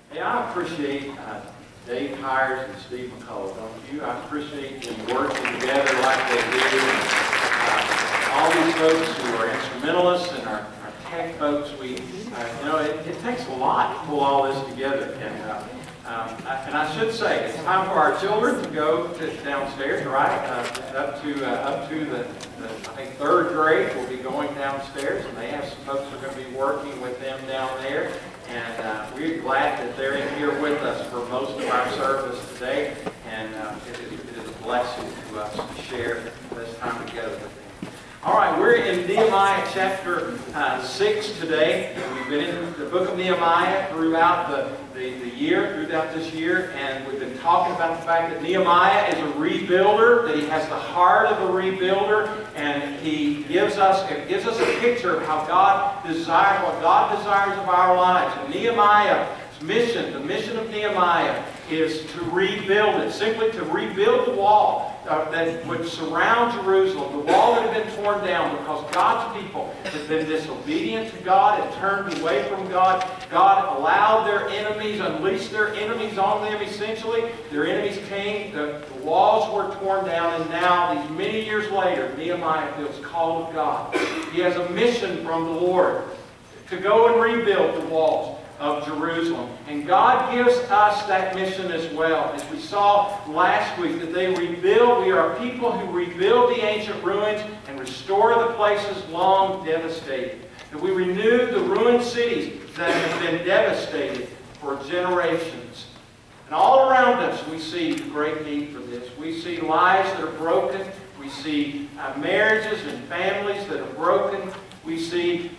Hey, I appreciate Dave Hires and Steve McCullough, don't you? I appreciate them working together like they do. And, all these folks who are instrumentalists and our tech folks, it takes a lot to pull all this together. And I should say, it's time for our children to go downstairs, right? Up to the I think third grade will be going downstairs, and they have some folks who are going to be working with them down there. And we're glad that they're in here with us for most of our service today. And it is a blessing to us to share this time together with them. All right, we're in Nehemiah chapter 6 today. We've been in the book of Nehemiah throughout throughout this year, and we've been talking about the fact that Nehemiah is a rebuilder, that he has the heart of a rebuilder, and he gives us a picture of how God desires, what God desires of our lives. And Nehemiah's mission, the mission of Nehemiah, is to rebuild it, simply to rebuild the wall that would surround Jerusalem, the wall that had been torn down because God's people had been disobedient to God and turned away from God. God allowed their enemies, unleashed their enemies on them essentially. Their enemies came, the walls were torn down, and now, these many years later, Nehemiah feels called of God. He has a mission from the Lord to go and rebuild the walls of Jerusalem. And God gives us that mission as well. As we saw last week, that they rebuild, we are a people who rebuild the ancient ruins and restore the places long devastated. That we renew the ruined cities that have been devastated for generations. And all around us we see great need for this. We see lives that are broken. We see marriages and families that are broken. We see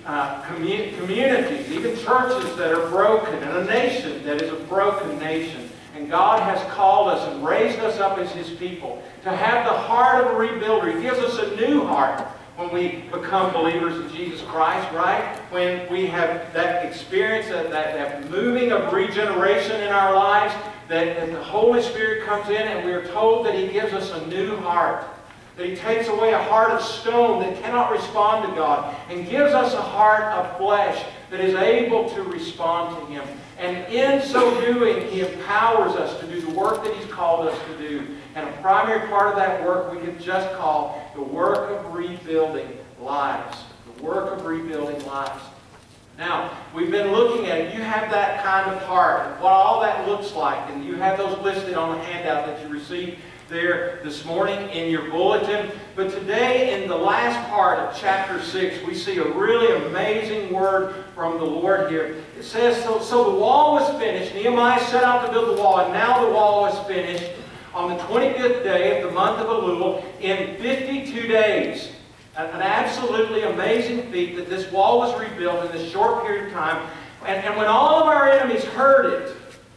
communities, even churches that are broken, and a nation that is a broken nation. And God has called us and raised us up as His people to have the heart of a rebuilder. He gives us a new heart when we become believers in Jesus Christ, right? When we have that experience, that moving of regeneration in our lives, that the Holy Spirit comes in and we are told that He gives us a new heart. That He takes away a heart of stone that cannot respond to God and gives us a heart of flesh that is able to respond to Him. And in so doing, He empowers us to do the work that He's called us to do. And a primary part of that work we could just call the work of rebuilding lives. The work of rebuilding lives. Now, we've been looking at it. You have that kind of heart and what all that looks like. And you have those listed on the handout that you received there this morning in your bulletin. But today, in the last part of chapter 6, we see a really amazing word from the Lord here. It says, so the wall was finished. Nehemiah set out to build the wall, and now the wall was finished on the 25th day of the month of Elul in 52 days. An absolutely amazing feat that this wall was rebuilt in this short period of time. And when all of our enemies heard it,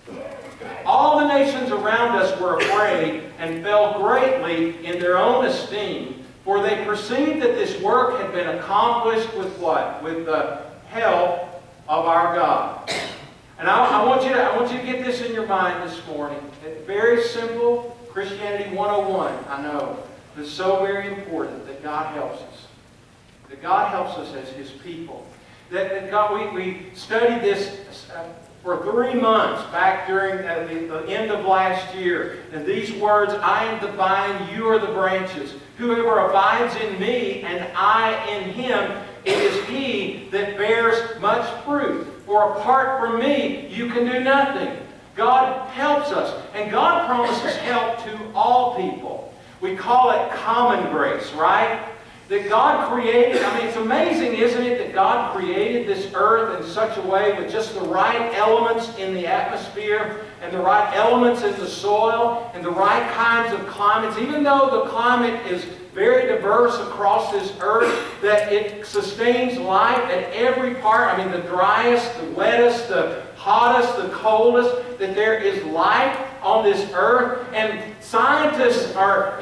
all the nations around us were afraid and fell greatly in their own esteem, for they perceived that this work had been accomplished with what? With the help of our God. And I want you to get this in your mind this morning. It's very simple, Christianity 101, I know. But it's so very important that God helps us. That God helps us as His people. That God, we studied this for 3 months back during the end of last year. And these words, I am the vine, you are the branches. Whoever abides in me and I in him, it is he that bears much fruit. For apart from me, you can do nothing. God helps us. And God promises help to all people. We call it common grace, right? That God created, it's amazing, isn't it, that God created this earth in such a way with just the right elements in the atmosphere and the right elements in the soil and the right kinds of climates. Even though the climate is very diverse across this earth, that it sustains life at every part. The driest, the wettest, the hottest, the coldest, that there is life on this earth. And scientists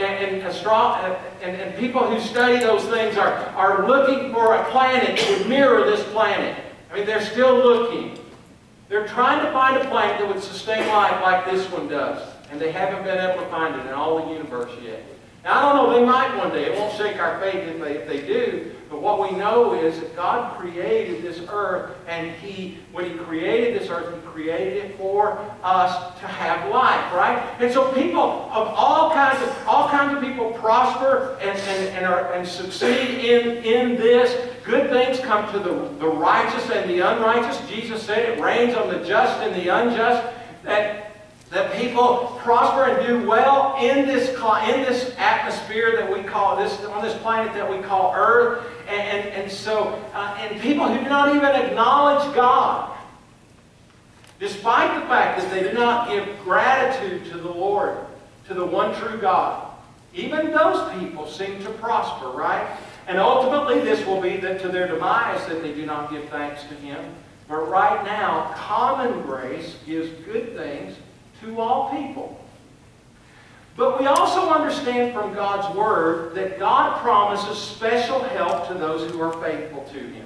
and people who study those things are looking for a planet that would mirror this planet. They're still looking. They're trying to find a planet that would sustain life like this one does. And they haven't been able to find it in all the universe yet. Now, I don't know, they might one day. It won't shake our faith if they do. But But what we know is that God created this earth, and when He created this earth, He created it for us to have life, right? And so people of all kinds of people prosper and succeed in this. Good things come to the righteous and the unrighteous. Jesus said it rains on the just and the unjust. That people prosper and do well in this atmosphere that we call on this planet that we call Earth, and people who do not even acknowledge God, despite the fact that they do not give gratitude to the Lord, to the one true God, even those people seem to prosper, right? And ultimately, this will be to their demise that they do not give thanks to Him. But right now, common grace gives good things to all people. But we also understand from God's Word that God promises special help to those who are faithful to Him.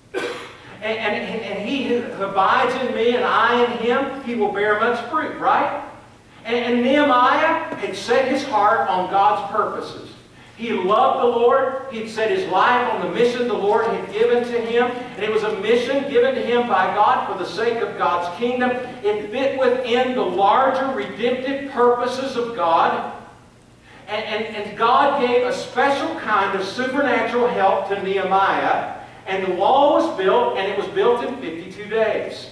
And he who abides in me and I in him, he will bear much fruit, right? And Nehemiah had set his heart on God's purposes. He loved the Lord. He had set his life on the mission the Lord had given to him. And it was a mission given to him by God for the sake of God's kingdom. It fit within the larger redemptive purposes of God. And God gave a special kind of supernatural help to Nehemiah. And the wall was built, and it was built in 52 days.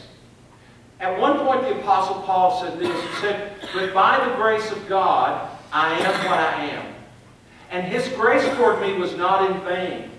At one point, the Apostle Paul said this. He said, "But by the grace of God, I am what I am. And His grace toward me was not in vain.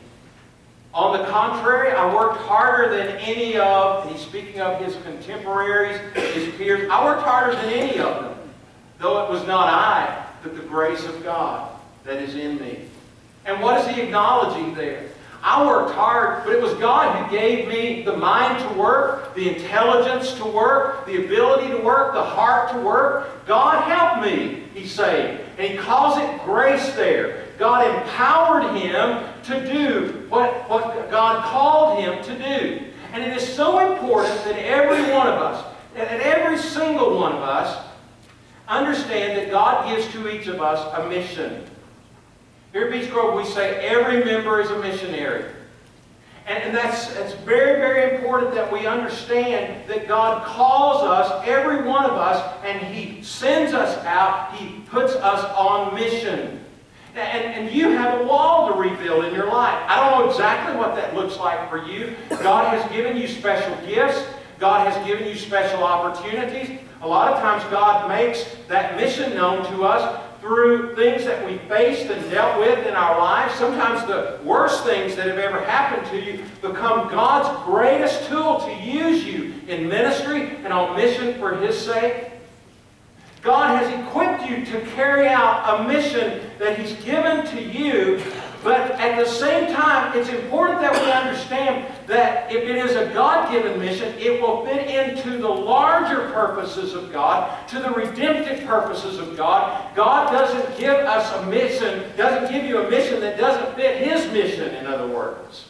On the contrary, I worked harder than any of," and he's speaking of his contemporaries, his peers, "I worked harder than any of them, though it was not I, but the grace of God that is in me." And what is he acknowledging there? I worked hard, but it was God who gave me the mind to work, the intelligence to work, the ability to work, the heart to work. God helped me, he's saying. And he calls it grace there. God empowered him to do what God called him to do. And it is so important that every one of us, that every single one of us, understand that God gives to each of us a mission. Here at Beech Grove, we say every member is a missionary. And that's very, very important that we understand that God calls us, every one of us, and He sends us out. He puts us on mission. And you have a wall to rebuild in your life. I don't know exactly what that looks like for you. God has given you special gifts. God has given you special opportunities. A lot of times God makes that mission known to us through things that we faced and dealt with in our lives. Sometimes the worst things that have ever happened to you become God's greatest tool to use you in ministry and on mission for His sake. God has equipped you to carry out a mission that He's given to you, but at the same time, it's important that we understand that if it is a God-given mission, it will fit into the larger purposes of God, to the redemptive purposes of God. God doesn't give us a mission, doesn't give you a mission that doesn't fit His mission, in other words.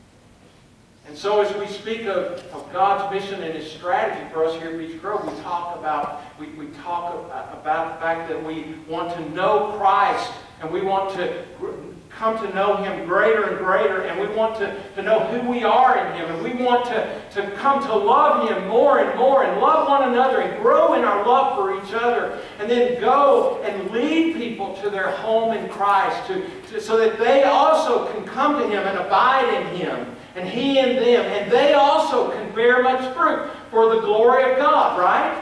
And so as we speak of God's mission and His strategy for us here at Beech Grove, we talk about the fact that we want to know Christ, and we want to come to know Him greater and greater, and we want to know who we are in Him, and we want to come to love Him more and more, and love one another, and grow in our love for each other, and then go and lead people to their home in Christ, so that they also can come to Him and abide in Him, and He in them, and they also can bear much fruit for the glory of God, right?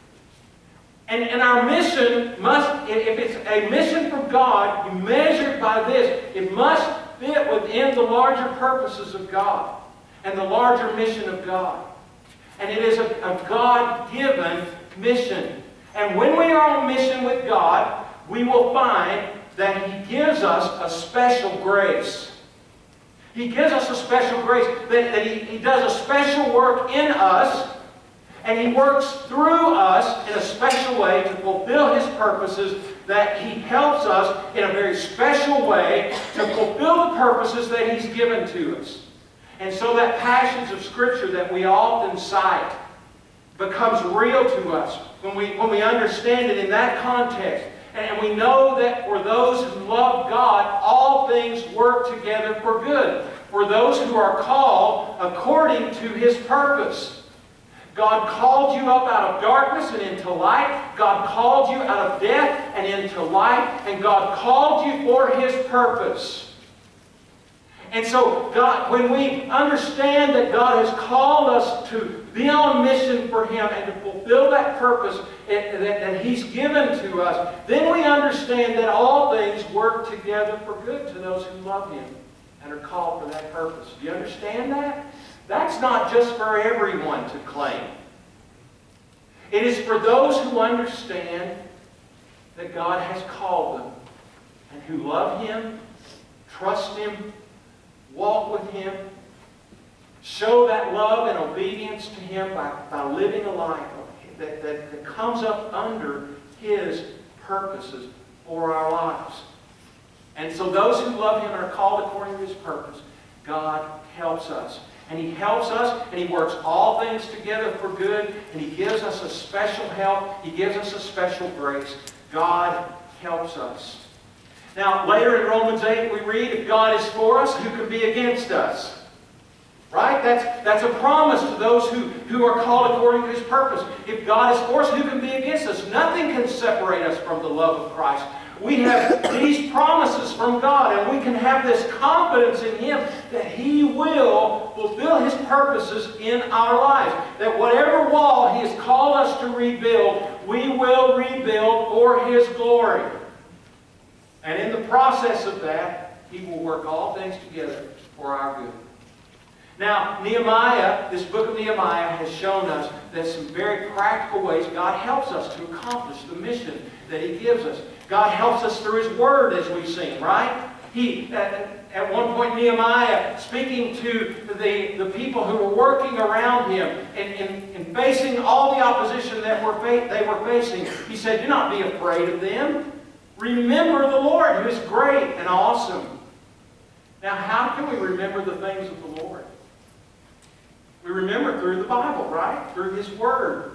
And our mission must, if it's a mission from God, you measure it by this, it must fit within the larger purposes of God and the larger mission of God. And it is a God-given mission. And when we are on mission with God, we will find that He gives us a special grace. He gives us a special grace, that He does a special work in us, and He works through us in a special way to fulfill His purposes, that He helps us in a very special way to fulfill the purposes that He's given to us. And so that passage of Scripture that we often cite becomes real to us when we understand it in that context. And we know that for those who love God, all things work together together for good, for those who are called according to His purpose. God called you up out of darkness and into light. God called you out of death and into light. And God called you for His purpose. And so when we understand that God has called us to be on mission for Him and to fulfill that purpose that He's given to us, then we understand that all things work together for good to those who love Him and are called for that purpose. Do you understand that? That's not just for everyone to claim. It is for those who understand that God has called them and who love Him, trust Him, walk with Him, show that love and obedience to Him by living a life that comes up under His purposes for our lives. And so those who love Him and are called according to His purpose, God helps us. And He helps us, and He works all things together for good, and He gives us a special help. He gives us a special grace. God helps us. Now, later in Romans 8, we read, if God is for us, who can be against us? Right? That's a promise to those who are called according to His purpose. If God is for us, who can be against us? Nothing can separate us from the love of Christ. We have these promises from God, and we can have this confidence in Him that He will fulfill His purposes in our lives. That whatever wall He has called us to rebuild, we will rebuild for His glory. And in the process of that, He will work all things together for our good. Now, Nehemiah, this book of Nehemiah has shown us that some very practical ways God helps us to accomplish the mission that He gives us. God helps us through His Word, as we've seen, right? At one point, Nehemiah, speaking to the people who were working around him and facing all the opposition that they were facing, he said, do not be afraid of them. Remember the Lord, who is great and awesome. Now, how can we remember the things of the Lord? We remember through the Bible, right? Through His Word.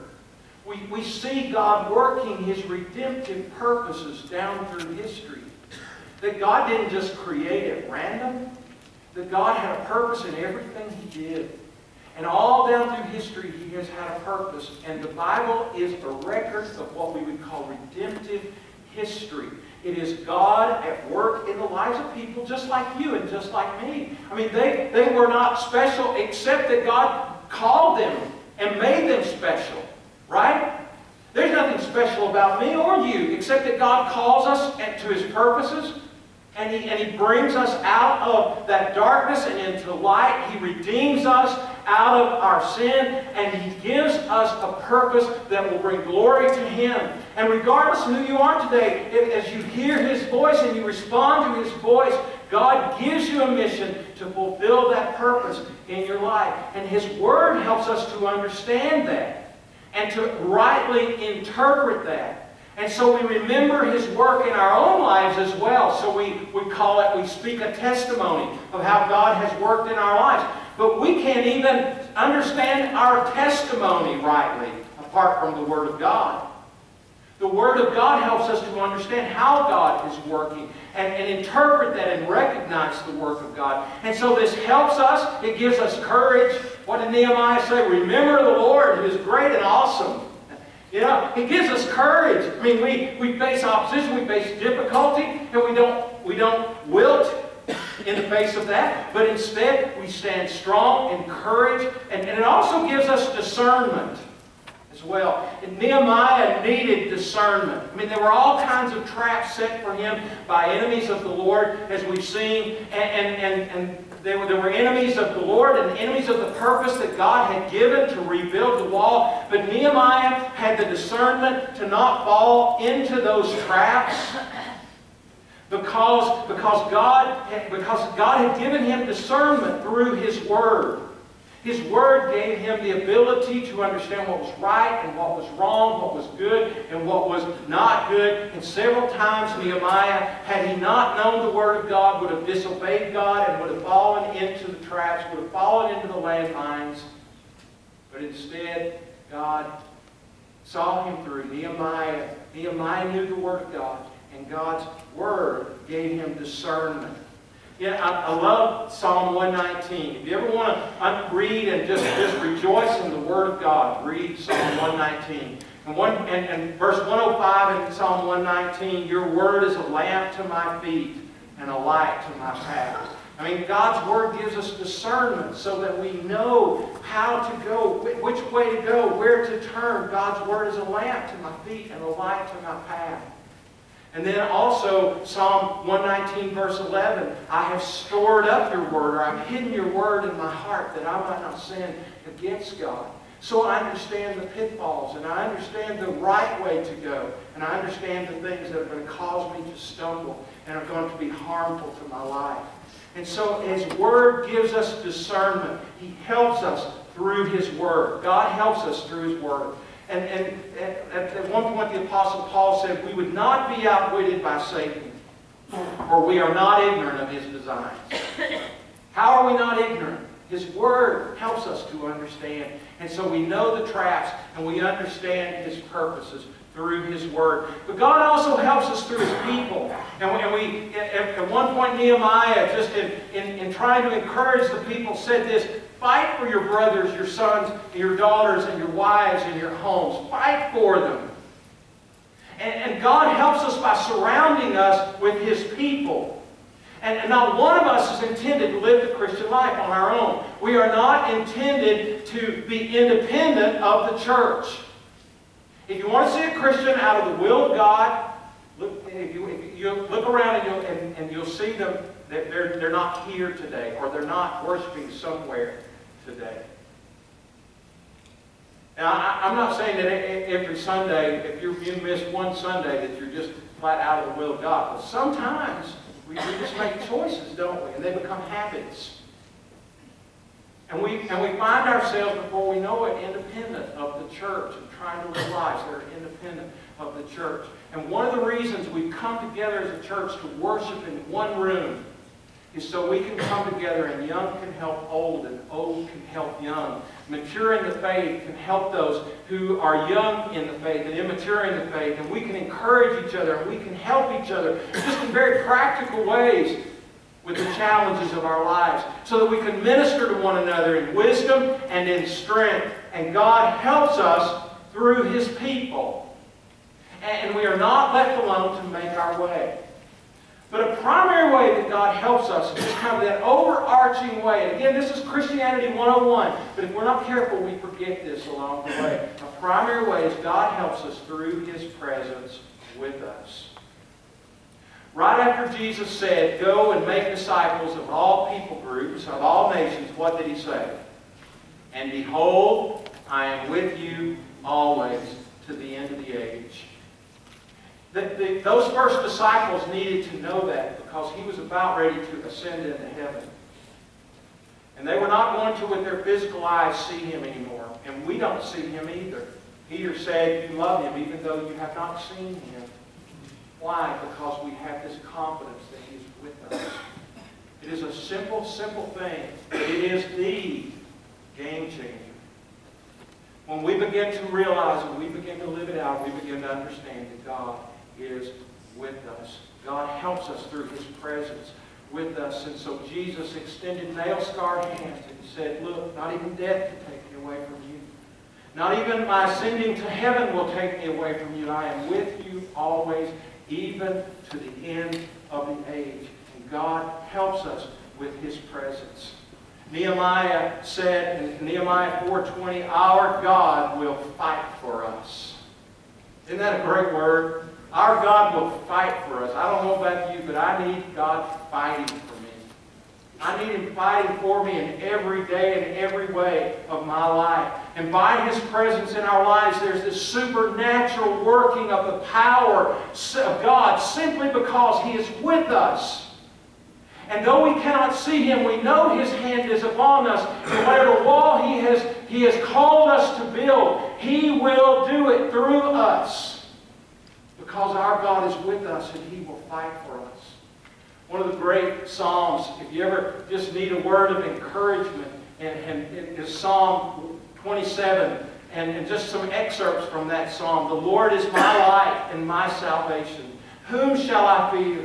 We see God working His redemptive purposes down through history. That God didn't just create at random. That God had a purpose in everything He did. And all down through history, He has had a purpose. And the Bible is a record of what we would call redemptive history. It is God at work in the lives of people just like you and just like me. I mean, they were not special except that God called them and made them special. Right? There's nothing special about me or you except that God calls us to His purposes. And he brings us out of that darkness and into light. He redeems us out of our sin. And He gives us a purpose that will bring glory to Him. And regardless of who you are today, as you hear His voice and you respond to His voice, God gives you a mission to fulfill that purpose in your life. And His Word helps us to understand that and to rightly interpret that. And so we remember His work in our own lives as well. So we speak a testimony of how God has worked in our lives. But we can't even understand our testimony rightly apart from the Word of God. The Word of God helps us to understand how God is working and interpret that and recognize the work of God. And so this helps us. It gives us courage. What did Nehemiah say? Remember the Lord, who is great and awesome. You know, it gives us courage. I mean, we face opposition, we face difficulty, and we don't wilt in the face of that. But instead, we stand strong in courage, and it also gives us discernment as well. And Nehemiah needed discernment. I mean, there were all kinds of traps set for him by enemies of the Lord, as we've seen, and there were enemies of the Lord and enemies of the purpose that God had given to rebuild the wall. But Nehemiah had the discernment to not fall into those traps because God had given him discernment through His Word. His Word gave him the ability to understand what was right and what was wrong, what was good and what was not good. And several times Nehemiah, had he not known the Word of God, would have disobeyed God and would have fallen into the traps, would have fallen into the landmines. But instead, God saw him through. Nehemiah knew the Word of God, and God's Word gave him discernment. Yeah, I love Psalm 119. If you ever want to read and just rejoice in the Word of God, read Psalm 119. And verse 105 in Psalm 119, your Word is a lamp to my feet and a light to my path. I mean, God's Word gives us discernment so that we know how to go, which way to go, where to turn. God's Word is a lamp to my feet and a light to my path. And then also, Psalm 119, verse 11, I have stored up your Word, or I've hidden your Word in my heart that I might not sin against God. So I understand the pitfalls, and I understand the right way to go, and I understand the things that are going to cause me to stumble and are going to be harmful to my life. And so His Word gives us discernment. He helps us through His Word. God helps us through His Word. And at one point the Apostle Paul said, we would not be outwitted by Satan, for we are not ignorant of his designs. How are we not ignorant? His Word helps us to understand. And so we know the traps and we understand His purposes through His Word. But God also helps us through His people. And we, at one point, Nehemiah, just in trying to encourage the people, said this, fight for your brothers, your sons, and your daughters, and your wives, and your homes. Fight for them. And God helps us by surrounding us with His people. And not one of us is intended to live the Christian life on our own. We are not intended to be independent of the church. If you want to see a Christian out of the will of God, if you look around and you'll see them, they're not here today, or they're not worshiping somewhere today. Now, I'm not saying that every Sunday, if you miss one Sunday, that you're just flat out of the will of God. But sometimes we just make choices, don't we? And they become habits. And we find ourselves, before we know it, independent of the church and trying to live lives that are independent of the church. And one of the reasons we come together as a church to worship in one room is so we can come together, and young can help old, and old can help young. Mature in the faith can help those who are young in the faith and immature in the faith, and we can encourage each other, and we can help each other just in very practical ways with the challenges of our lives, so that we can minister to one another in wisdom and in strength. And God helps us through His people. And we are not left alone to make our way. But a primary way that God helps us is kind of that overarching way. And again, this is Christianity 101. But if we're not careful, we forget this along the way. A primary way is God helps us through His presence with us. Right after Jesus said, go and make disciples of all people groups, of all nations, what did He say? And behold, I am with you always to the end of the age. Those first disciples needed to know that, because He was about ready to ascend into heaven. And they were not going to, with their physical eyes, see Him anymore. And we don't see Him either. Peter said, you love Him even though you have not seen Him. Why? Because we have this confidence that He is with us. It is a simple, simple thing, but it is the game changer. When we begin to realize, when we begin to live it out, we begin to understand that God is with us. God helps us through His presence with us. And so Jesus extended nail-scarred hands and He said, look, not even death can take me away from you. Not even my ascending to heaven will take me away from you. I am with you always, even to the end of the age. And God helps us with His presence. Nehemiah said in Nehemiah 4:20, our God will fight for us. Isn't that a great word? Our God will fight for us. I don't know about you, but I need God fighting for me. I need Him fighting for me in every day and every way of my life. And by His presence in our lives, there's this supernatural working of the power of God simply because He is with us. And though we cannot see Him, we know His hand is upon us. And whatever wall He has called us to build, He will do it through us. Because our God is with us and He will fight for us. One of the great Psalms, if you ever just need a word of encouragement, is Psalm 27, and just some excerpts from that Psalm. The Lord is my light and my salvation. Whom shall I fear?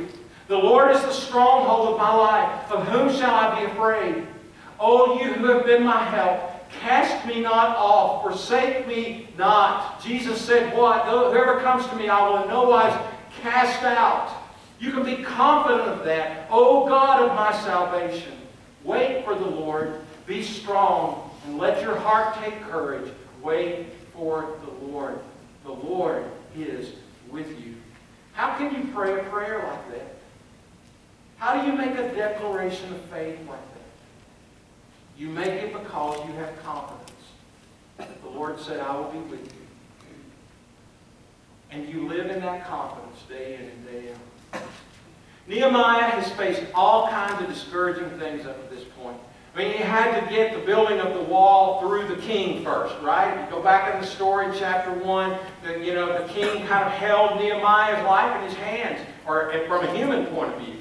The Lord is the stronghold of my life. Of whom shall I be afraid? O you who have been my help, cast me not off, forsake me not. Jesus said what? Whoever comes to me I will in no wise cast out. You can be confident of that. O God of my salvation, wait for the Lord. Be strong and let your heart take courage. Wait for the Lord. The Lord is with you. How can you pray a prayer like that? How do you make a declaration of faith like that? You make it because you have confidence that the Lord said, I will be with you. And you live in that confidence day in and day out. Nehemiah has faced all kinds of discouraging things up to this point. I mean, he had to get the building of the wall through the king first, right? You go back in the story, chapter 1, the king kind of held Nehemiah's life in his hands, or from a human point of view.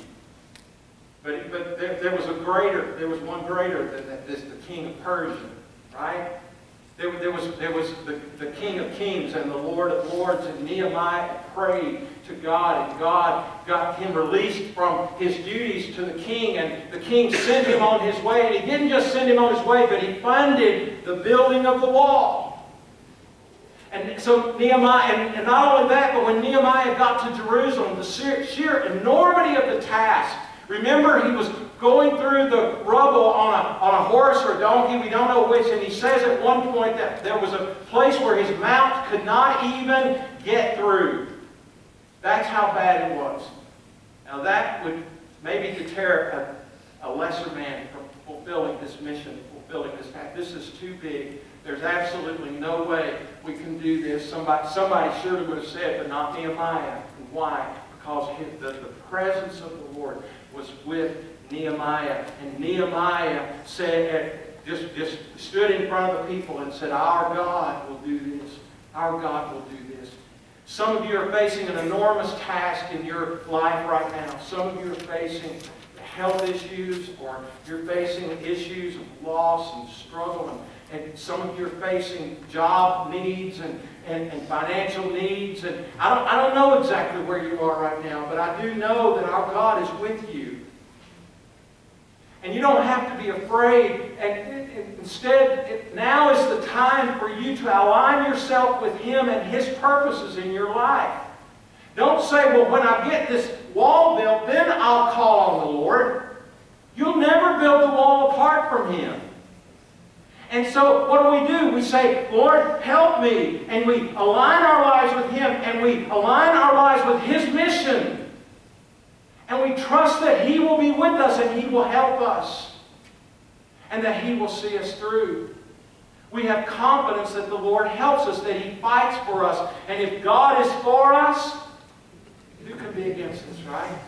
But there was one greater than this, the king of Persia, right? There was the King of Kings and the Lord of Lords, and Nehemiah prayed to God, and God got him released from his duties to the king, and the king sent him on his way, and he didn't just send him on his way, but he funded the building of the wall. And so Nehemiah, and not only that, but when Nehemiah got to Jerusalem, the sheer enormity of the task. Remember, he was going through the rubble on a horse or a donkey, we don't know which, and he says at one point that there was a place where his mount could not even get through. That's how bad it was. Now that would maybe deter a lesser man from fulfilling this mission, fulfilling this task. This is too big. There's absolutely no way we can do this. Somebody surely would have said, but not Nehemiah. And why? Because the presence of the Lord was with Nehemiah. And Nehemiah said, just stood in front of the people and said, our God will do this. Our God will do this. Some of you are facing an enormous task in your life right now. Some of you are facing health issues, or you're facing issues of loss and struggle, and some of you are facing job needs and financial needs. And I don't know exactly where you are right now, but I do know that our God is with you. And you don't have to be afraid. And instead, now is the time for you to align yourself with Him and His purposes in your life. Don't say, well, when I get this wall built, then I'll call on the Lord. You'll never build the wall apart from Him. And so what do? We say, Lord, help me. And we align our lives with Him, and we align our lives with His mission. And we trust that He will be with us and He will help us. And that He will see us through. We have confidence that the Lord helps us, that He fights for us. And if God is for us, who can be against us, right?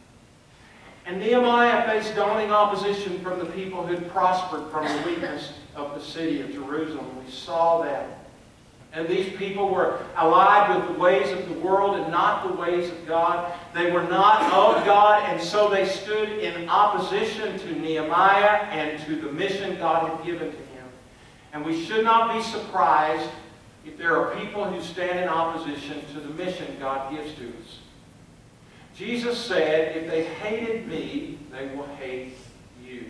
And Nehemiah faced daunting opposition from the people who had prospered from the weakness of the city of Jerusalem. We saw that. And these people were allied with the ways of the world and not the ways of God. They were not of God, and so they stood in opposition to Nehemiah and to the mission God had given to him. And we should not be surprised if there are people who stand in opposition to the mission God gives to us. Jesus said, if they hated me, they will hate you.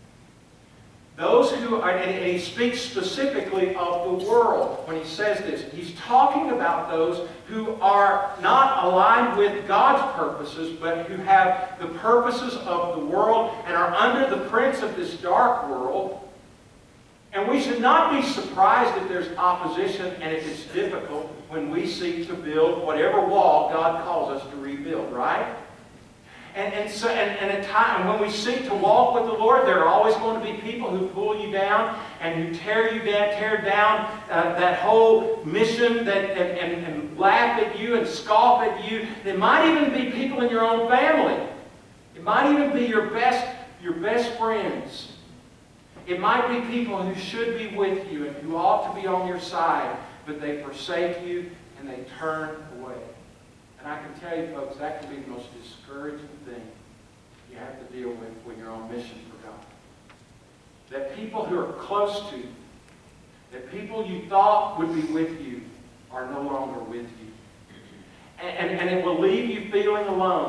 Those who are, and He speaks specifically of the world when He says this. He's talking about those who are not aligned with God's purposes, but who have the purposes of the world and are under the prince of this dark world. And we should not be surprised if there's opposition and if it's difficult when we seek to build whatever wall God calls us to rebuild, right? And at time when we seek to walk with the Lord, there are always going to be people who pull you down and who tear down that whole mission and laugh at you and scoff at you. There might even be people in your own family. It might even be your best friends. It might be people who should be with you and who ought to be on your side, but they forsake you and they turn away. And I can tell you, folks, that can be the most discouraging thing you have to deal with when you're on mission for God. That people who are close to you, that people you thought would be with you, are no longer with you. And it will leave you feeling alone.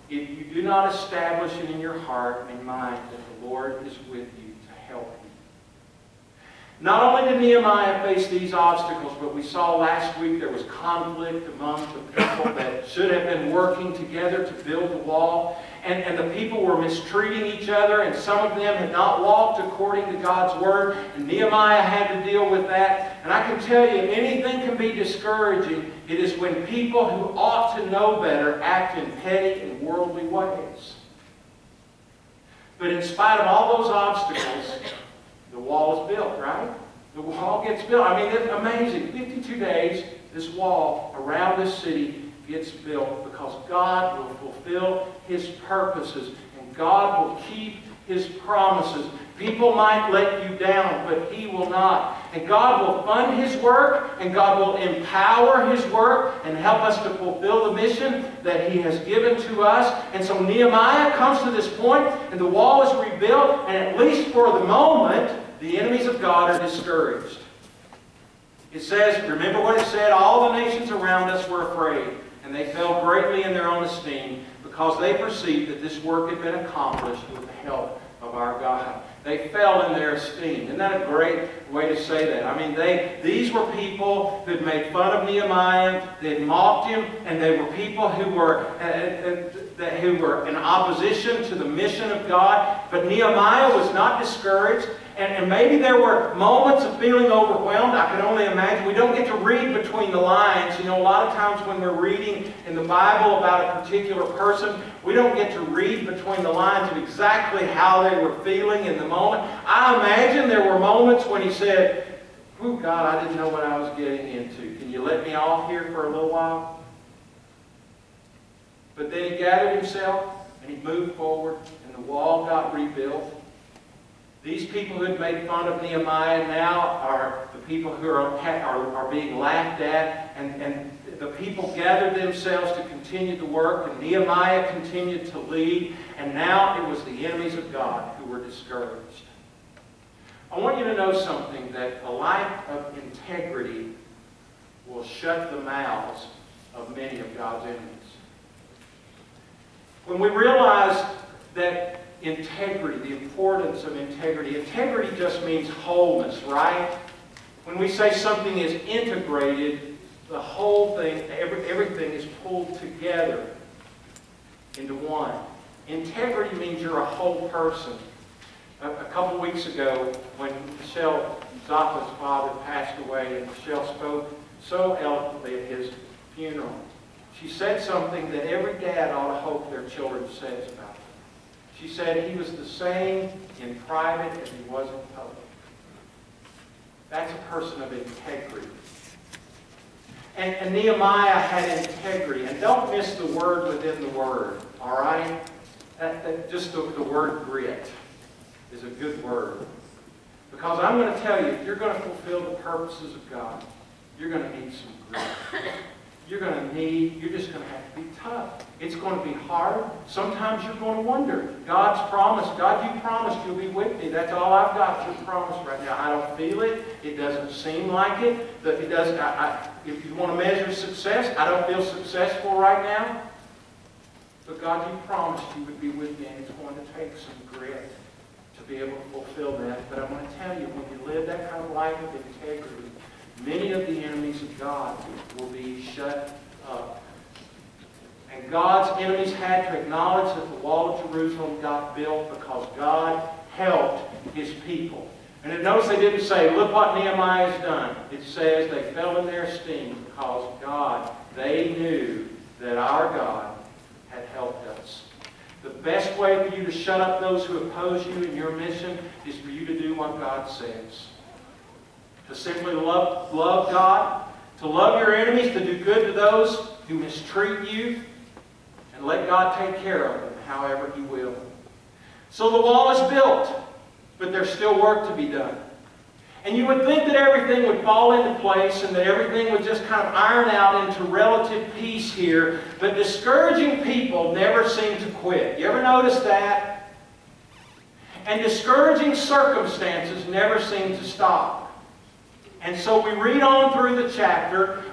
if you do not establish it in your heart and mind that the Lord is with you to help you. Not only did Nehemiah face these obstacles, but we saw last week there was conflict among the people that should have been working together to build the wall. And the people were mistreating each other, and some of them had not walked according to God's Word. And Nehemiah had to deal with that. And I can tell you, anything can be discouraging. It is when people who ought to know better act in petty and worldly ways. But in spite of all those obstacles, the wall is built, right? The wall gets built. I mean, it's amazing. 52 days, this wall around this city gets built because God will fulfill His purposes and God will keep His promises. People might let you down, but He will not. And God will fund His work, and God will empower His work and help us to fulfill the mission that He has given to us. And so Nehemiah comes to this point, and the wall is rebuilt, and at least for the moment, the enemies of God are discouraged. It says, remember what it said, all the nations around us were afraid, and they fell greatly in their own esteem, because they perceived that this work had been accomplished with the help of our God. They fell in their esteem. Isn't that a great way to say that? I mean, these were people who had made fun of Nehemiah, they had mocked him, and they were people who were in opposition to the mission of God. But Nehemiah was not discouraged. And maybe there were moments of feeling overwhelmed. I can only imagine. We don't get to read between the lines. You know, a lot of times when we're reading in the Bible about a particular person, we don't get to read between the lines of exactly how they were feeling in the moment. I imagine there were moments when he said, "Oh God, I didn't know what I was getting into. Can you let me off here for a little while?" But then he gathered himself and he moved forward and the wall got rebuilt. These people who had made fun of Nehemiah now are the people who are being laughed at, and the people gathered themselves to continue the work, and Nehemiah continued to lead, and now it was the enemies of God who were discouraged. I want you to know something, that a life of integrity will shut the mouths of many of God's enemies. When we realize that integrity, the importance of integrity. Integrity just means wholeness, right? When we say something is integrated, the whole thing, everything is pulled together into one. Integrity means you're a whole person. A couple weeks ago, when Michelle Zappa's father passed away, and Michelle spoke so eloquently at his funeral, she said something that every dad ought to hope their children says about him. She said he was the same in private as he was in public. That's a person of integrity. And Nehemiah had integrity. And don't miss the word within the word, all right? Just the word grit is a good word. Because I'm going to tell you, if you're going to fulfill the purposes of God, you're going to need some grit. You're just going to have to be tough. It's going to be hard. Sometimes you're going to wonder. God's promise, God, you promised you'll be with me. That's all I've got to promise right now. I don't feel it. It doesn't seem like it. If you want to measure success, I don't feel successful right now. But God, you promised you would be with me, and it's going to take some grit to be able to fulfill that. But I want to tell you, when you live that kind of life of integrity, many of the enemies of God will be shut up. And God's enemies had to acknowledge that the wall of Jerusalem got built because God helped His people. And notice they didn't say, look what Nehemiah has done. It says they fell in their esteem because they knew that our God had helped us. The best way for you to shut up those who oppose you in your mission is for you to do what God says. To simply love God, to love your enemies, to do good to those who mistreat you, and let God take care of them however He will. So the wall is built, but there's still work to be done. And you would think that everything would fall into place and that everything would just kind of iron out into relative peace here, but discouraging people never seem to quit. You ever notice that? And discouraging circumstances never seem to stop. And so we read on through the chapter.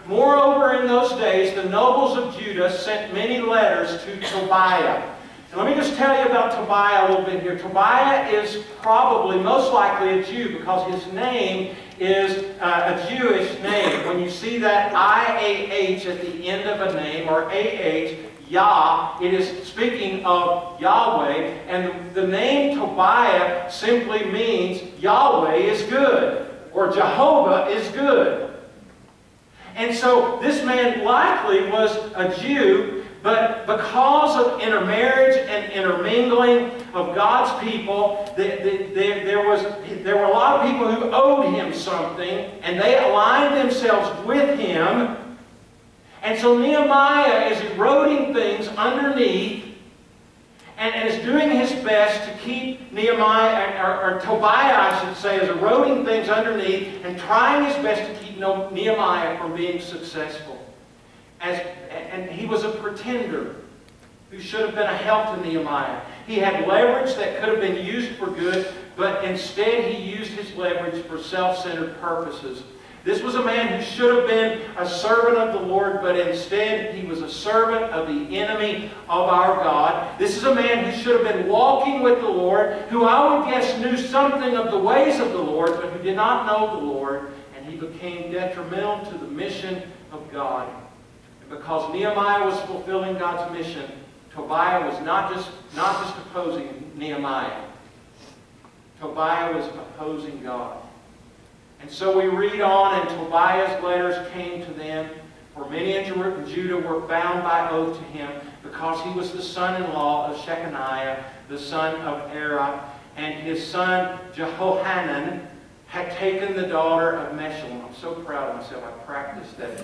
Moreover, in those days, the nobles of Judah sent many letters to Tobiah. And let me just tell you about Tobiah a little bit here. Tobiah is probably, most likely, a Jew because his name is a Jewish name. When you see that I-A-H at the end of a name, or A-H, Yah, it is speaking of Yahweh. And the name Tobiah simply means Yahweh is good, or Jehovah is good. And so this man likely was a Jew, but because of intermarriage and intermingling of God's people, there were a lot of people who owed him something, and they aligned themselves with him. And so Nehemiah is eroding things underneath and is doing his best to keep Nehemiah, or Tobiah, I should say, is eroding things underneath and trying his best to keep Nehemiah from being successful. And he was a pretender who should have been a help to Nehemiah. He had leverage that could have been used for good, but instead he used his leverage for self-centered purposes. This was a man who should have been a servant of the Lord, but instead he was a servant of the enemy of our God. This is a man who should have been walking with the Lord, who I would guess knew something of the ways of the Lord, but who did not know the Lord, and he became detrimental to the mission of God. Because Nehemiah was fulfilling God's mission, Tobiah was not just opposing Nehemiah. Tobiah was opposing God. And so we read on, and Tobiah's letters came to them, for many in Judah were bound by oath to him, because he was the son-in-law of Shechaniah, the son of Era, and his son Jehohanan had taken the daughter of Meshullam. I'm so proud of myself. I practiced that.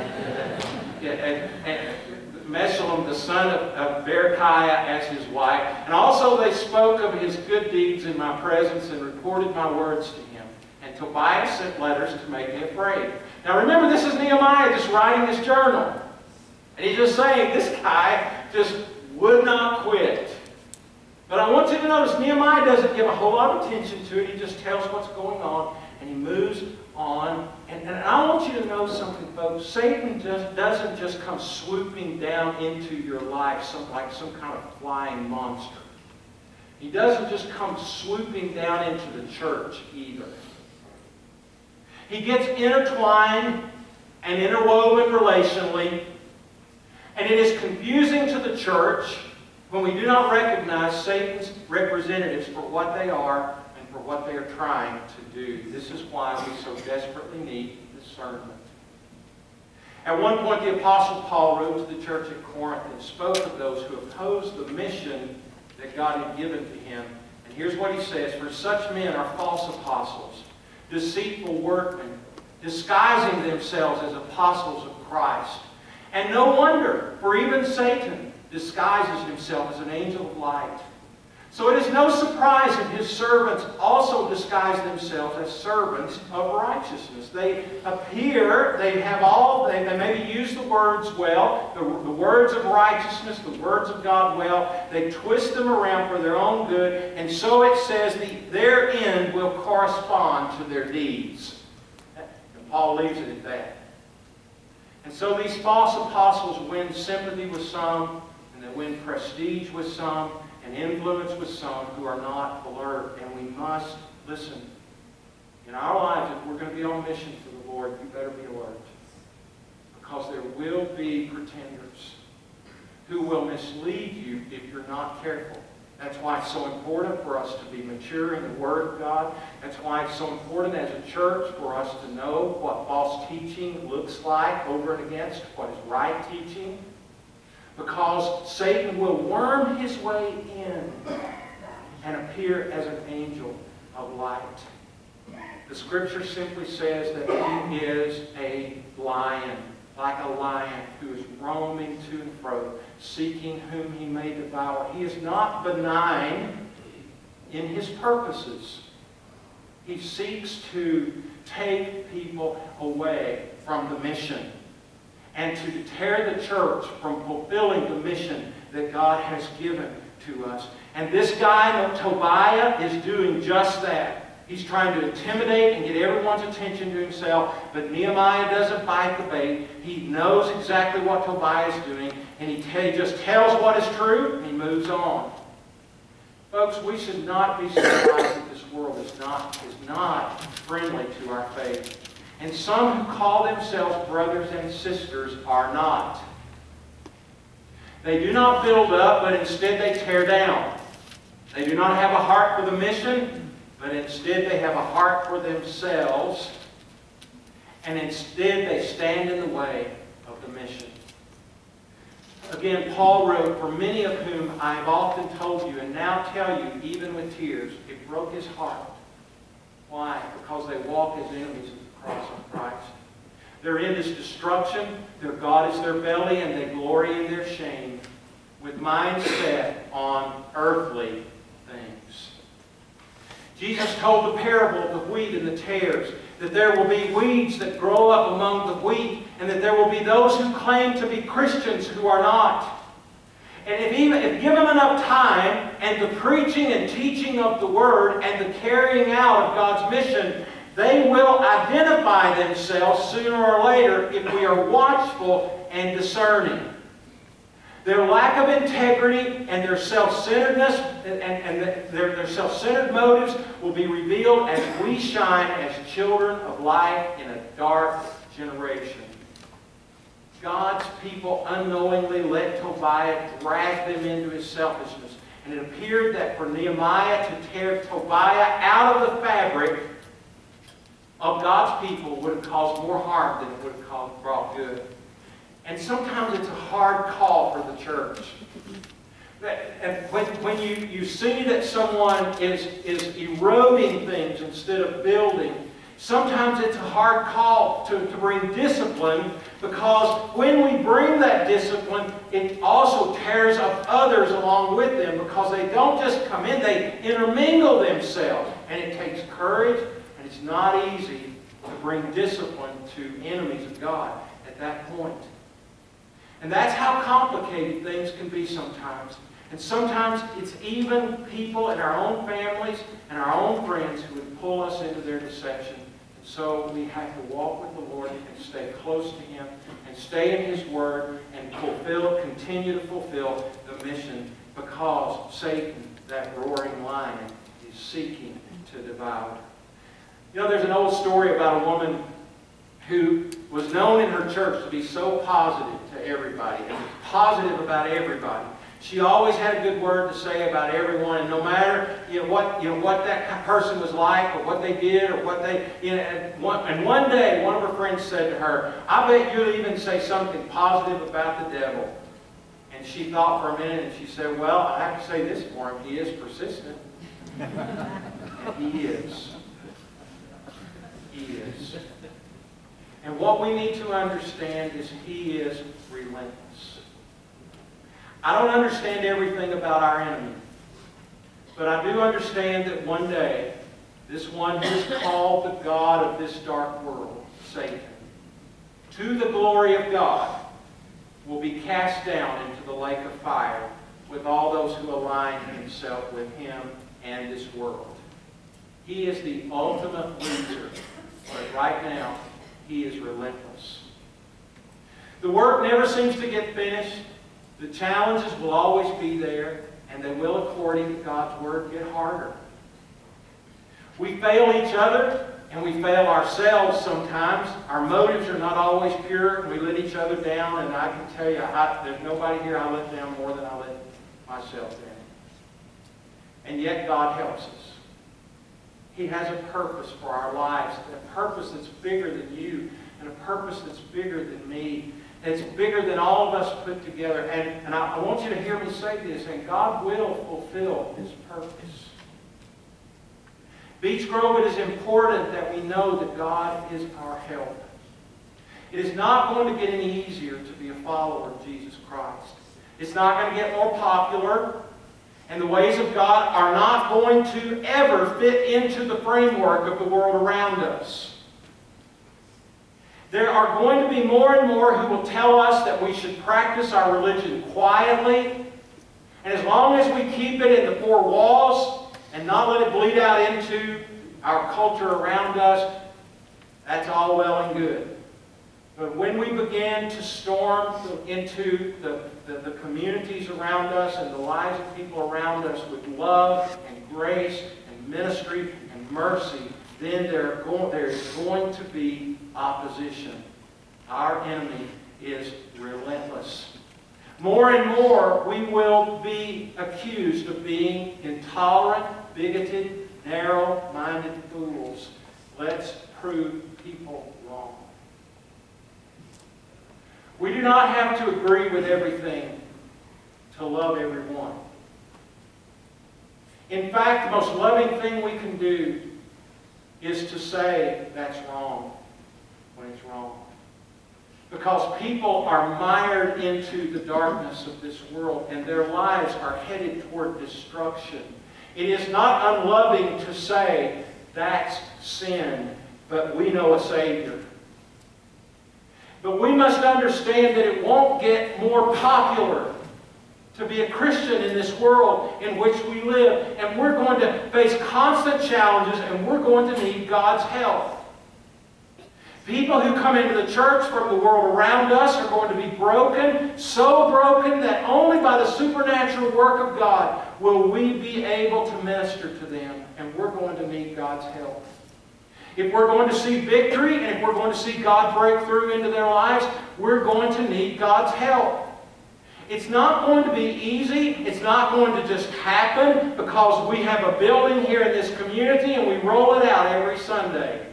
and Meshullam, the son of Berechiah, as his wife. And also they spoke of his good deeds in my presence and reported my words to him. And Tobiah sent letters to make me afraid. Now remember, this is Nehemiah just writing his journal. And he's just saying, this guy just would not quit. But I want you to notice, Nehemiah doesn't give a whole lot of attention to it. He just tells what's going on, and he moves on. And I want you to know something, folks. Satan doesn't just come swooping down into your life like some kind of flying monster. He doesn't just come swooping down into the church either. He gets intertwined and interwoven relationally, and it is confusing to the church when we do not recognize Satan's representatives for what they are and for what they are trying to do. This is why we so desperately need discernment. At one point, the Apostle Paul wrote to the church at Corinth and spoke of those who opposed the mission that God had given to him. And here's what he says: "For such men are false apostles, deceitful workmen, disguising themselves as apostles of Christ. And no wonder, for even Satan disguises himself as an angel of light. So it is no surprise that his servants also disguise themselves as servants of righteousness." They appear, they maybe use the words well, the words of righteousness, the words of God well. They twist them around for their own good, and so it says their end will correspond to their deeds. And Paul leaves it at that. And so these false apostles win sympathy with some, and they win prestige with some, and influence with some who are not alert. And we must listen. In our lives, if we're going to be on mission for the Lord, you better be alert. Because there will be pretenders who will mislead you if you're not careful. That's why it's so important for us to be mature in the Word of God. That's why it's so important as a church for us to know what false teaching looks like over and against what is right teaching. Because Satan will worm his way in and appear as an angel of light. The Scripture simply says that he is a lion, like a lion who is roaming to and fro, seeking whom he may devour. He is not benign in his purposes. He seeks to take people away from the mission and to tear the church from fulfilling the mission that God has given to us. And this guy, Tobiah, is doing just that. He's trying to intimidate and get everyone's attention to himself, but Nehemiah doesn't bite the bait. He knows exactly what Tobiah is doing, and he just tells what is true, and he moves on. Folks, we should not be surprised that this world is not friendly to our faith. And some who call themselves brothers and sisters are not. They do not build up, but instead they tear down. They do not have a heart for the mission, but instead they have a heart for themselves. And instead they stand in the way of the mission. Again, Paul wrote, "For many of whom I have often told you, and now tell you, even with tears, it broke his heart." Why? Because they walk as enemies of the cross of Christ. Their end is destruction, their God is their belly, and they glory in their shame, with minds set on earthly things. Jesus told the parable of the wheat and the tares, that there will be weeds that grow up among the wheat, and that there will be those who claim to be Christians who are not. And if given enough time, and the preaching and teaching of the Word, and the carrying out of God's mission, they will identify themselves sooner or later if we are watchful and discerning. Their lack of integrity and their self-centeredness and their self-centered motives will be revealed as we shine as children of light in a dark generation. God's people unknowingly let Tobiah drag them into his selfishness. And it appeared that for Nehemiah to tear Tobiah out of the fabric of God's people would have caused more harm than it would have brought good. And sometimes it's a hard call for the church. And when you see that someone is eroding things instead of building, sometimes it's a hard call to bring discipline, because when we bring that discipline, it also tears up others along with them, because they don't just come in, they intermingle themselves. And it takes courage, and it's not easy to bring discipline to enemies of God at that point. And that's how complicated things can be sometimes. And sometimes it's even people in our own families and our own friends who would pull us into their deception. And so we have to walk with the Lord and stay close to Him and stay in His Word and continue to fulfill the mission, because Satan, that roaring lion, is seeking to devour. You know, there's an old story about a woman who was known in her church to be so positive to everybody, and positive about everybody. She always had a good word to say about everyone, and no matter what that person was like, or what they did, or what they and one day one of her friends said to her, "I bet you'll even say something positive about the devil." And she thought for a minute, and she said, "Well, I have to say this for him: he is persistent." And he is. He is. And what we need to understand is he is relentless. I don't understand everything about our enemy, but I do understand that one day, this one who is called the God of this dark world, Satan, to the glory of God, will be cast down into the lake of fire with all those who align himself with him and this world. He is the ultimate loser, but right now, he is relentless. The work never seems to get finished. The challenges will always be there, and they will, according to God's Word, get harder. We fail each other, and we fail ourselves sometimes. Our motives are not always pure, and we let each other down, and I can tell you, there's nobody here I let down more than I let myself down. And yet God helps us. He has a purpose for our lives, a purpose that's bigger than you, and a purpose that's bigger than me. It's bigger than all of us put together. And I want you to hear me say this, and God will fulfill His purpose. Beech Grove, it is important that we know that God is our help. It is not going to get any easier to be a follower of Jesus Christ. It's not going to get more popular. And the ways of God are not going to ever fit into the framework of the world around us. There are going to be more and more who will tell us that we should practice our religion quietly. And as long as we keep it in the four walls and not let it bleed out into our culture around us, that's all well and good. But when we begin to storm into the communities around us and the lives of people around us with love and grace and ministry and mercy, then there is going to be opposition. Our enemy is relentless. More and more, we will be accused of being intolerant, bigoted, narrow-minded fools. Let's prove people wrong. We do not have to agree with everything to love everyone. In fact, the most loving thing we can do is to say that's wrong when it's wrong. Because people are mired into the darkness of this world and their lives are headed toward destruction. It is not unloving to say that's sin, but we know a Savior. But we must understand that it won't get more popular to be a Christian in this world in which we live. And we're going to face constant challenges and we're going to need God's help. People who come into the church from the world around us are going to be broken, so broken that only by the supernatural work of God will we be able to minister to them. And we're going to need God's help. If we're going to see victory and if we're going to see God break through into their lives, we're going to need God's help. It's not going to be easy. It's not going to just happen because we have a building here in this community and we roll it out every Sunday.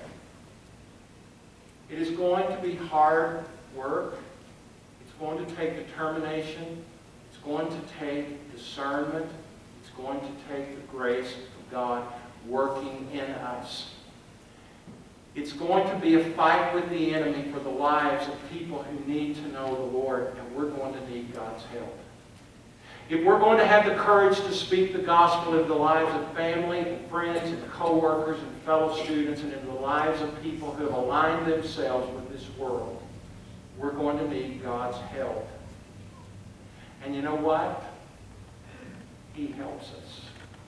It is going to be hard work. It's going to take determination. It's going to take discernment. It's going to take the grace of God working in us. It's going to be a fight with the enemy for the lives of people who need to know the Lord, and we're going to need God's help. If we're going to have the courage to speak the gospel into the lives of family and friends and co-workers and fellow students and into the lives of people who have aligned themselves with this world, we're going to need God's help. And you know what? He helps us.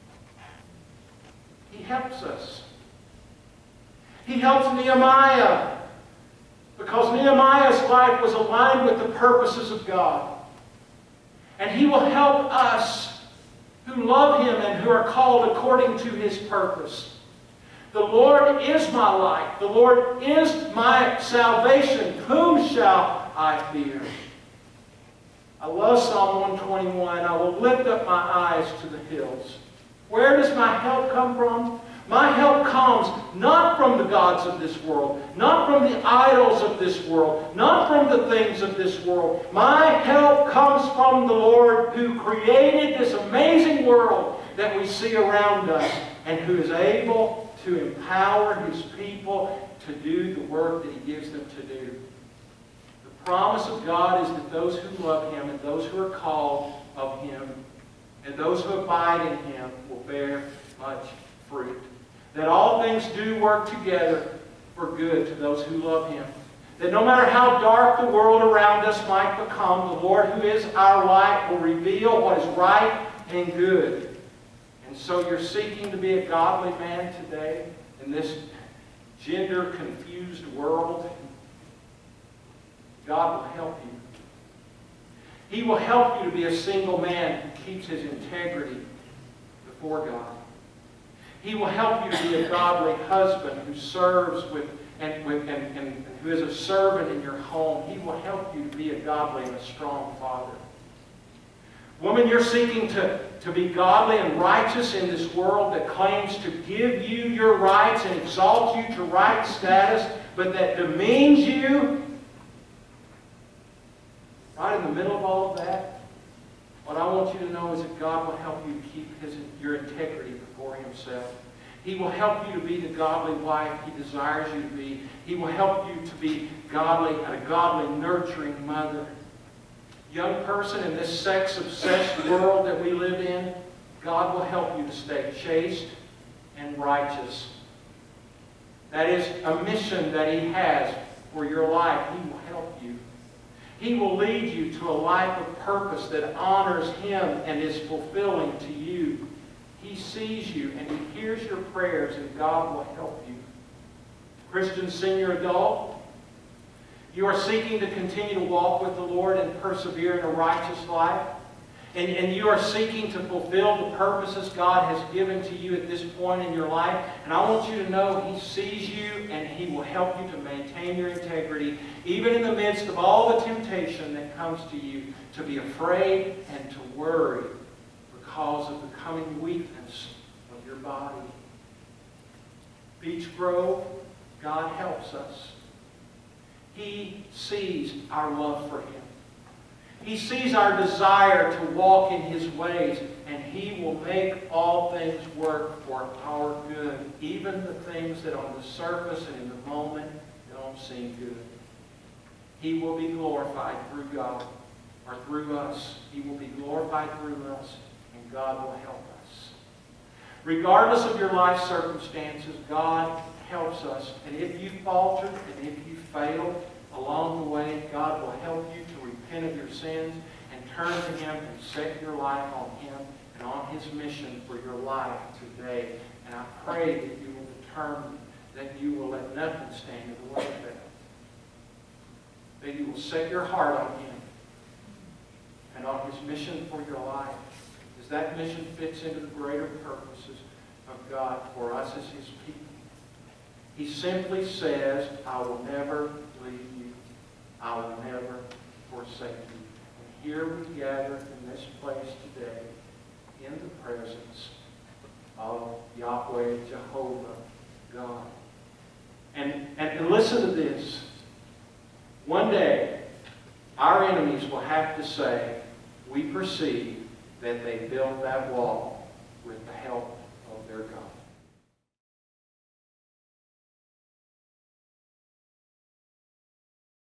He helps us. He helps Nehemiah because Nehemiah's life was aligned with the purposes of God. And He will help us who love Him and who are called according to His purpose. The Lord is my light. The Lord is my salvation. Whom shall I fear? I love Psalm 121. I will lift up my eyes to the hills. Where does my help come from? My help comes not from the gods of this world, not from the idols of this world, not from the things of this world. My help comes from the Lord who created this amazing world that we see around us and who is able to empower His people to do the work that He gives them to do. The promise of God is that those who love Him and those who are called of Him and those who abide in Him will bear much fruit. That all things do work together for good to those who love Him. That no matter how dark the world around us might become, the Lord who is our light will reveal what is right and good. And so you're seeking to be a godly man today in this gender-confused world. God will help you. He will help you to be a single man who keeps his integrity before God. He will help you to be a godly husband who serves and who is a servant in your home. He will help you to be a godly and a strong father. Woman, you're seeking to be godly and righteous in this world that claims to give you your rights and exalt you to right status, but that demeans you. Right in the middle of all of that, what I want you to know is that God will help you keep your integrity before Himself. He will help you to be the godly wife He desires you to be. He will help you to be godly, a godly, nurturing mother. Young person, in this sex-obsessed world that we live in, God will help you to stay chaste and righteous. That is a mission that He has for your life. He will help you. He will lead you to a life of purpose that honors Him and is fulfilling to you. He sees you and He hears your prayers, and God will help you. Christian senior adult, you are seeking to continue to walk with the Lord and persevere in a righteous life. And you are seeking to fulfill the purposes God has given to you at this point in your life. And I want you to know He sees you and He will help you to maintain your integrity, even in the midst of all the temptation that comes to you, to be afraid and to worry because of the coming weakness of your body. Beech Grove, God helps us. He sees our love for Him. He sees our desire to walk in His ways, and He will make all things work for our good, even the things that on the surface and in the moment don't seem good. He will be glorified through God, or through us. He will be glorified through us, and God will help us. Regardless of your life circumstances, God helps us. And if you faltered and if you failed along the way, God will help you to repent of your sins and turn to Him and set your life on Him and on His mission for your life today. And I pray that you will determine that you will let nothing stand in the way of that. That you will set your heart on Him and on His mission for your life, as that mission fits into the greater purposes of God for us as His people. He simply says, I will never leave you. I will never forsake you. And here we gather in this place today in the presence of Yahweh, Jehovah, God. And listen to this. One day, our enemies will have to say, we perceive that they built that wall with the help of their God.